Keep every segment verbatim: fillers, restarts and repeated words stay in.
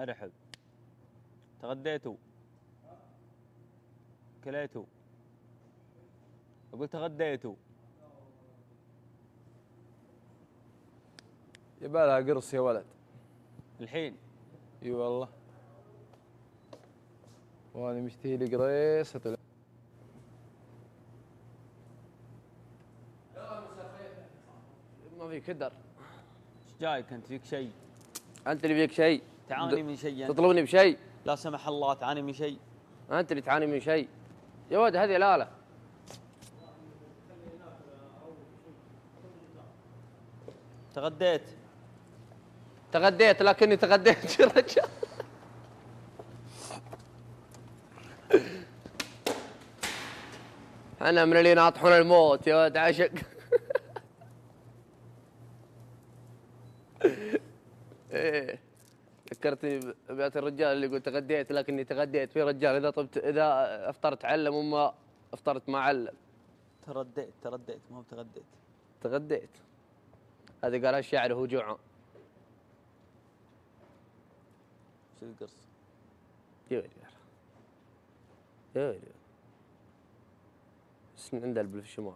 ارحب. تغديتوا؟ كليتوا؟ اقول تغديتوا؟ يبالها قرص يا ولد. الحين؟ اي والله. وانا مشتهي لي قريص طلع. ما في كدر. ايش جايك انت؟ فيك شيء؟ انت اللي فيك شيء. تعاني من شيء انت؟ تطلبني بشيء؟ لا سمح الله تعاني من شيء؟ انت اللي تعاني من شيء يا ولد. هذه الاله. تغديت؟ تغديت لكني تغديت يا رجال. انا من اللي ناطحون الموت يا ولد عشق. ايه ذكرتني ببيت الرجال اللي يقول تغديت لكني تغديت. في رجال اذا طبت اذا افطرت علم وما افطرت ما علم. ترديت ترديت ما هو تغديت. تغديت هذا قالها الشاعر وهو جوعان. شو القرص؟ يا ولد يا ولد بس من عند البل في الشمال.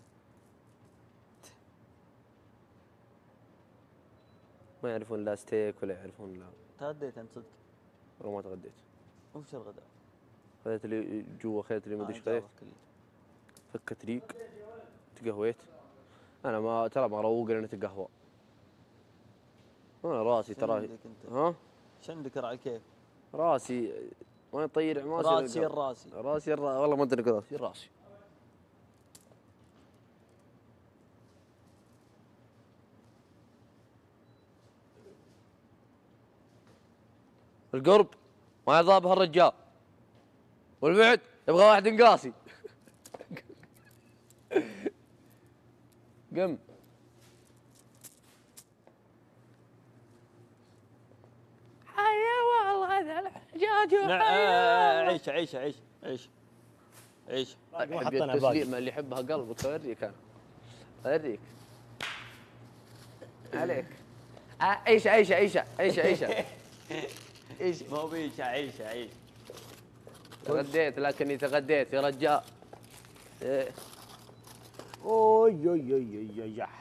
ما يعرفون لا ستيك ولا يعرفون لا. تغديت انت صدق؟ والله ما تغديت. وش الغداء؟ خذيت لي جوا خذيت لي ما ادري ايش خذيت. فكت ريق تقهويت. انا ما ترى ما اروق لان اتقهوى. انا راسي ترى. ها؟ ايش عندك على كيف؟ راسي ما يطير ما راسي الراسي راسي الراسي والله ما ادري راسي راسي. القرب ما يضاب هالرجال والبعد يبغى واحد قاسي. قم حيا والله هذا الحجاج نعم. عيش عيش عيش عيش عيش. احب التسليم اللي يحبها قلبك. اوريك انا اوريك عليك. عيشه عيشه عيشه عيشه عيشه ايش مو بيش عيش عيش. تغديت لكني تغديت يا رجال. إيه. اوي اوي اوي اوي يا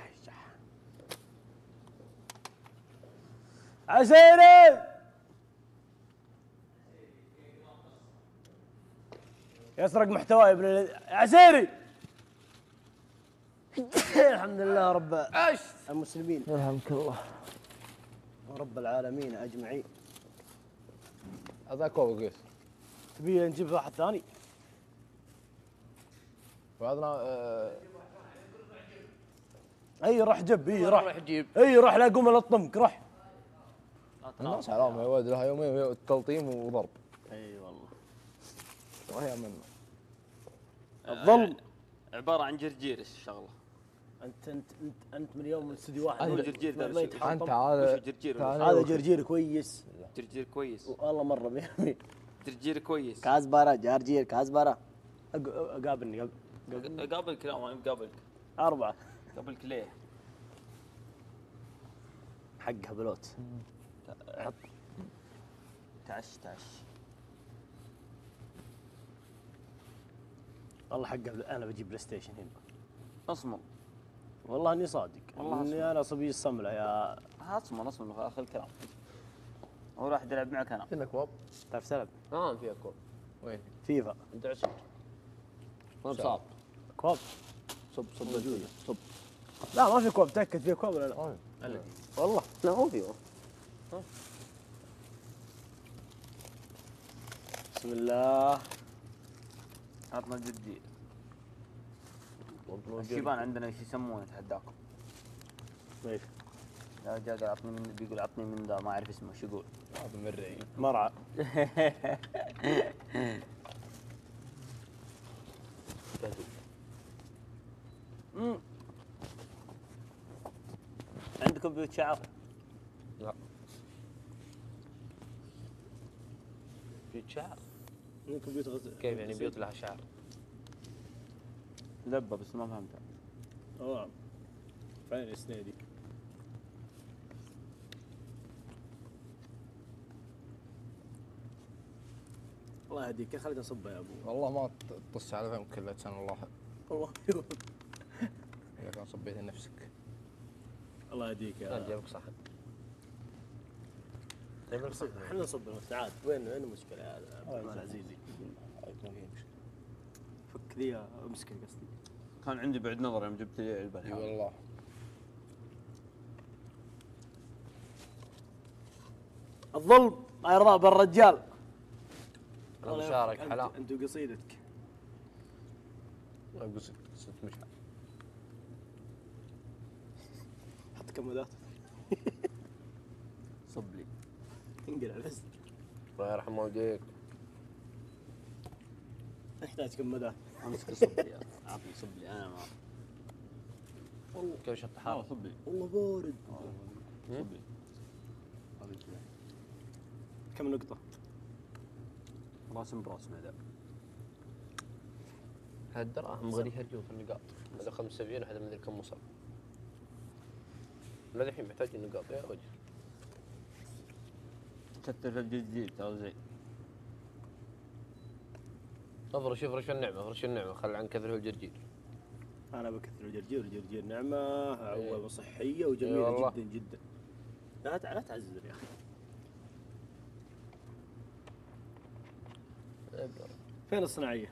عسيري يسرق محتواي ابن ال... عسيري. الحمد لله رب ايش المسلمين. يرحمك الله ورب العالمين اجمعين. هذا كوب قيس. تبي نجيب واحد ثاني؟ وهذا آه... اي روح جيب. اي روح روح جيب. اي روح لا قوم الطمك روح. الناس حرام يا ولد لها يومين تلطيم وضرب. اي والله وهي منه الظلم. عباره عن جرجير الشغله. انت انت انت انت من يوم من استوديو واحد هو جرجير ما يتحطم. انت هذا جرجير هذا جرجير كويس. جرجير كويس والله مره مية. جرجير كويس. كازبره جرجير كازبره. قابلني قابلك. لا ما قابلك. أربعة قابلك ليه؟ حقها بلوت. حط تعش تعش. والله حقها انا بجيب بلاي ستيشن هنا. اصمم. والله اني صادق. والله اني انا صبي الصمله يا. اصمم اصمم اخر الكلام. هو راح يلعب معك انا. فينا كوب. تعرف تلعب؟ اه فيها كوب. وين؟ فيفا. انت عسر. ما بصاب. كوب. صب صب موجوده صب. لا ما في كوب. تاكد فيه كوب ولا لا؟ اه والله لا هو فيه. بسم الله. عطنا الجديد. الشيبان عندنا ايش يسمونه اتحداكم. ايش؟ لا جا قال عطني من بيقول عطني من ذا ما اعرف اسمه شو يقول. هذا مرعي. مرعى. عندكم بيوت شعر؟ لا. بيوت شعر؟ عندكم بيوت غزل. كيف يعني بيوت لها شعر؟ لبه بس ما فهمتها. اوه فين السنيدي؟ الله يهديك خلينا نصبه يا ابو. والله ما تطص على فمك الا لسان الله. والله اذا كان صبيت نفسك. الله يهديك لا يا جابك صحن. جابك صحن. احنا نصب نفسنا عاد. وين وين المشكله يا عبد الرحمن العزيزي؟ ما في مشكله. فك ذي امسكه قصدي. كان عندي بعد نظر يوم جبت لي علبه اي والله. الظلم لا يرضى بالرجال. انا مشارك أنت- حلال. انت وقصيدتك. قصد ست مشعل. حط كمادات. صب لي. انقلع بس. الله يرحم والديك. نحتاج كمادات. امسك صب لي عطني صب لي انا ما والله كيف شط حاول حار. صب لي والله بارد. صب لي كم نقطة؟ راس براس معدة. هالدراهم غادي يهرجون في النقاط. هذا خمسة سبعين وهذا مدري كم وصل. لا الحين محتاج النقاط يا رجل. كتر الجديد ترى زين. افرش افرش النعمة افرش النعمة خل عن كثر الجرجير. أنا بكثر الجرجير، الجرجير نعمة إيه. عوضة صحية إيه وجميلة والله. جدا جدا. لا تع- لا تعزز يا أخي. فين الصناعية؟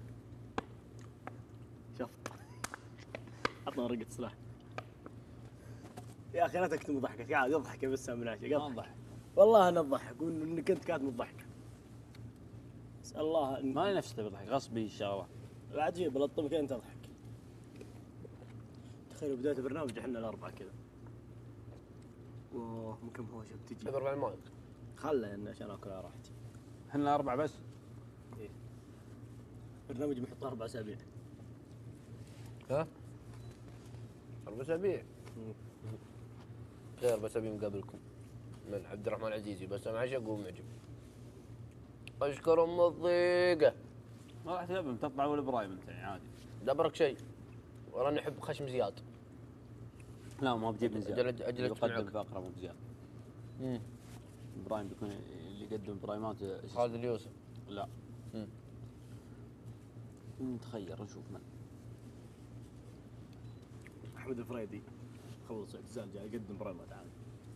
شوف عطنا ورقة سلاح. يا أخي لا تكتم ضحكك قاعد يضحك بس من عشان ما قضحك. نضحك. والله أنا أضحك وإنك أنت قاعد مضحك. اسأل الله إن ما لي نفسي بضحك غصبي ان شاء الله. بعد شيء بلطمك أنت تضحك. تخيل بداية البرنامج احنا الأربعة كذا. واه من كم هوشة بتجي. اضرب على المايك. خله يعني عشان آكل على راحتي. احنا اربعه بس. برنامج محط أربع أسابيع. ها؟ أربع أسابيع. خير بسابيع مقابلكم من عبد الرحمن العزيزي بس أنا عشق ومعجب. أشكر أم الضيقة. ما راح تلعب تطلع ولا برايم انت يعني عادي. دبرك شيء. وراني أحب خشم زياد. لا ما بجيب من زياد. أجل- أجل يقدم معك. فقره مو بزياد. امم ابراهيم بيكون اللي يقدم برايمات إيش خالد اليوسف. لا. مم. نتخير نشوف من. أحمد الفريدي خلص اعتزال جاي يقدم برامج عادي.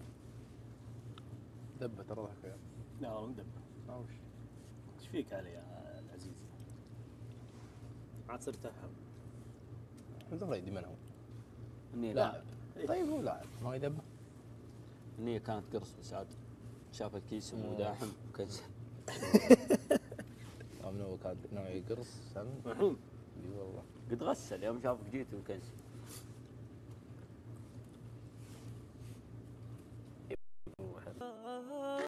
دبه ترى ضحك يا لا والله مدبر. وش؟ ايش فيك علي يا العزيز؟ عاد صرت افهم. انت فريدي من هو؟ النية لاعب. إيه. طيب هو لاعب ما يدبه. النية كانت قرص بس عاد شاف الكيس مم. وداحم وكنسل. من هو كان نوعي قرص سم. الحين اي والله. قد غسل يوم شافك جيت وكنسل.